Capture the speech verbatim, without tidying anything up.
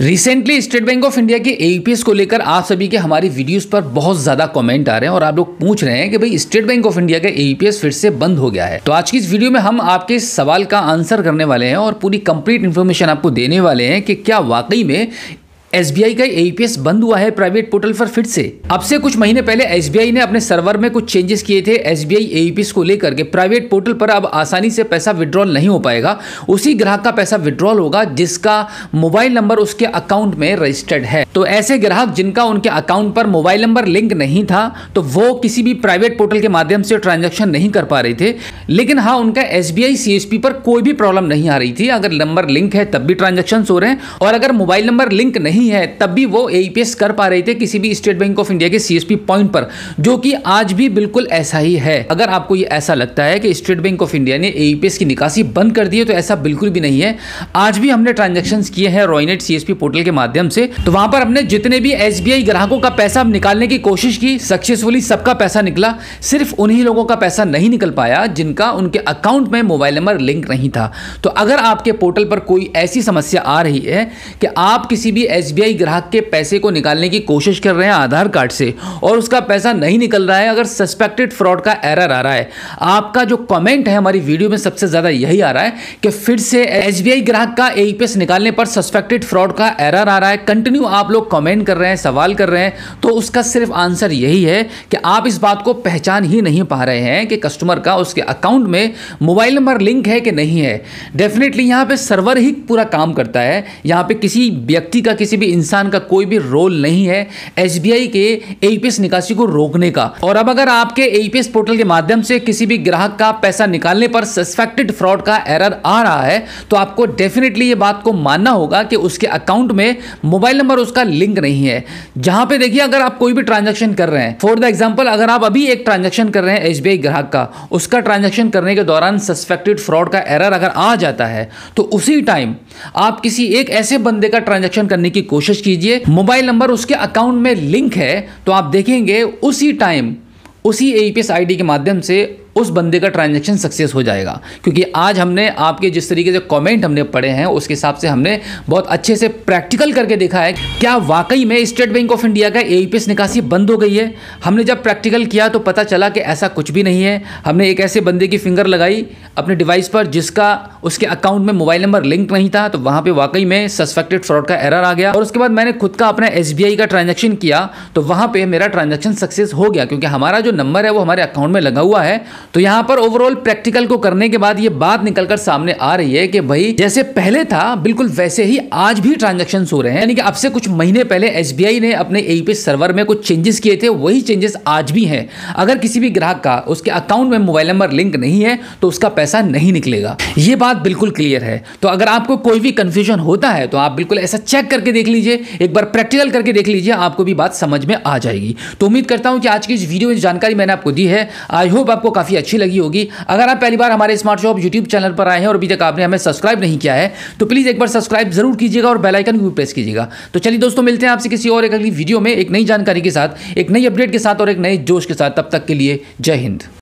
Recently State bank of India के AEPS को लेकर आप सभी के हमारी वीडियोस पर बहुत ज्यादा कमेंट आ रहे हैं और आप लोग पूछ रहे हैं कि भाई स्टेट बैंक ऑफ इंडिया का एईपीएस फिर से बंद हो गया है। तो आज की इस वीडियो में हम आपके इस सवाल का आंसर करने वाले हैं और पूरी कंप्लीट इन्फॉर्मेशन आपको देने वाले हैं कि क्या वाकई में एसबीआई का एईपीएस बंद हुआ है प्राइवेट पोर्टल पर फिर से। अब से कुछ महीने पहले एसबीआई ने अपने सर्वर में कुछ चेंजेस किए थे एसबीआई एईपीएस को लेकर के प्राइवेट पोर्टल पर अब आसानी से पैसा विड्रॉल नहीं हो पाएगा। उसी ग्राहक का पैसा विड्रॉल होगा जिसका मोबाइल नंबर उसके अकाउंट में रजिस्टर्ड है। तो ऐसे ग्राहक जिनका उनके अकाउंट पर मोबाइल नंबर लिंक नहीं था तो वो किसी भी प्राइवेट पोर्टल के माध्यम से ट्रांजेक्शन नहीं कर पा रहे थे, लेकिन हाँ उनका एसबीआई सीएसपी पर कोई भी प्रॉब्लम नहीं आ रही थी। अगर नंबर लिंक है तब भी ट्रांजेक्शन हो रहे हैं और अगर मोबाइल नंबर लिंक नहीं है तब भी वो एईपीएस कर पा रहे थे किसी भी स्टेट बैंक ऑफ इंडिया के सीएसपी पॉइंट पर, जो कि आज भी बिल्कुल ऐसा ही है। अगर आपको ये ऐसा लगता है कि स्टेट बैंक ऑफ इंडिया ने एईपीएस की निकासी बंद कर दी है तो ऐसा बिल्कुल भी नहीं है। आज भी हमने ट्रांजैक्शंस किए हैं रॉयनेट सीएसपी पोर्टल के माध्यम से, तो वहां पर हमने जितने भी एसबीआई ग्राहकों का पैसा निकालने की कोशिश की, सक्सेसफुली सबका पैसा निकला। सिर्फ उन्हीं लोगों का पैसा नहीं निकल पाया जिनका उनके अकाउंट में मोबाइल नंबर लिंक नहीं था। तो अगर आपके पोर्टल पर कोई ऐसी समस्या आ रही है कि आप किसी भी एसबीआई ग्राहक के पैसे को निकालने की कोशिश कर रहे हैं आधार कार्ड से और उसका पैसा नहीं निकल रहा है, अगर सस्पेक्टेड फ्रॉड का एरर आ रहा है, आपका जो कमेंट है हमारी वीडियो में सबसे ज्यादा यही आ रहा है कि फिर से एसबीआई ग्राहक का एईपीएस निकालने पर सस्पेक्टेड फ्रॉड का एरर आ रहा है, कंटिन्यू आप लोग कमेंट कर रहे हैं, सवाल कर रहे हैं, तो उसका सिर्फ आंसर यही है कि आप इस बात को पहचान ही नहीं पा रहे हैं कि कस्टमर का उसके अकाउंट में मोबाइल नंबर लिंक है कि नहीं है। डेफिनेटली यहां पे सर्वर ही पूरा काम करता है, यहां पे किसी व्यक्ति का, किसी भी इंसान का कोई भी रोल नहीं है एसबीआई के एईपीएस निकासी को रोकने का। और अब अगर आपके एईपीएस पोर्टल के माध्यम से किसी भी ग्राहक का पैसा निकालने पर सस्पेक्टेड फ्रॉड का एरर आ रहा है तो आपको डेफिनेटली ये बात को मानना होगा कि उसके अकाउंट में मोबाइल नंबर उसका लिंक नहीं है। जहां पे देखिए अगर आप कोई भी ट्रांजैक्शन कर रहे हैं, फॉर द एग्जांपल अगर आप अभी एक ट्रांजैक्शन कर रहे हैं एसबीआई ग्राहक का, उसका ट्रांजैक्शन करने के दौरान सस्पेक्टेड फ्रॉड का एरर अगर आ जाता है तो उसी टाइम आप किसी एक ऐसे बंदे का ट्रांजैक्शन करने की कोशिश कीजिए, मोबाइल नंबर उसके अकाउंट में लिंक है, तो आप देखेंगे उसी टाइम उसी एईपीएस आईडी के माध्यम से उस बंदे का ट्रांजैक्शन सक्सेस हो जाएगा। क्योंकि आज हमने आपके जिस तरीके से कमेंट हमने पढ़े हैं उसके हिसाब से हमने बहुत अच्छे से प्रैक्टिकल करके देखा है क्या वाकई में स्टेट बैंक ऑफ इंडिया का एईपीएस निकासी बंद हो गई है। हमने जब प्रैक्टिकल किया तो पता चला कि ऐसा कुछ भी नहीं है। हमने एक ऐसे बंदे की फिंगर लगाई अपने डिवाइस पर जिसका उसके अकाउंट में मोबाइल नंबर लिंक नहीं था, तो वहाँ पर वाकई में सस्पेक्टेड फ्रॉड का एरर आ गया और उसके बाद मैंने खुद का अपना एसबीआई का ट्रांजेक्शन किया तो वहाँ पर मेरा ट्रांजेक्शन सक्सेस हो गया क्योंकि हमारा जो नंबर है वो हमारे अकाउंट में लगा हुआ है। तो यहां पर ओवरऑल प्रैक्टिकल को करने के बाद ये बात निकलकर सामने आ रही है कि भाई जैसे पहले था बिल्कुल वैसे ही आज भी ट्रांजैक्शन हो रहे हैं। यानी कि अब से कुछ महीने पहले एसबीआई ने अपने एईपीएस सर्वर में कुछ चेंजेस किए थे, वही चेंजेस आज भी हैं। अगर किसी भी ग्राहक का उसके अकाउंट में मोबाइल नंबर लिंक नहीं है तो उसका पैसा नहीं निकलेगा। ये बात बिल्कुल क्लियर है। तो अगर आपको कोई भी कंफ्यूजन होता है तो आप बिल्कुल ऐसा चेक करके देख लीजिए, एक बार प्रैक्टिकल करके देख लीजिए, आपको भी बात समझ में आ जाएगी। तो उम्मीद करता हूं कि आज की इस वीडियो में जानकारी मैंने आपको दी है, आई होप आपको काफी अच्छी लगी होगी। अगर आप पहली बार हमारे स्मार्ट शॉप यूट्यूब चैनल पर आए हैं और अभी तक आपने हमें सब्सक्राइब नहीं किया है तो प्लीज एक बार सब्सक्राइब जरूर कीजिएगा और बेल आइकन भी प्रेस कीजिएगा। तो चलिए दोस्तों, मिलते हैं आपसे किसी और एक अगली वीडियो में एक नई जानकारी के साथ, एक नई अपडेट के साथ और एक नए जोश के साथ। तब तक के लिए जय हिंद।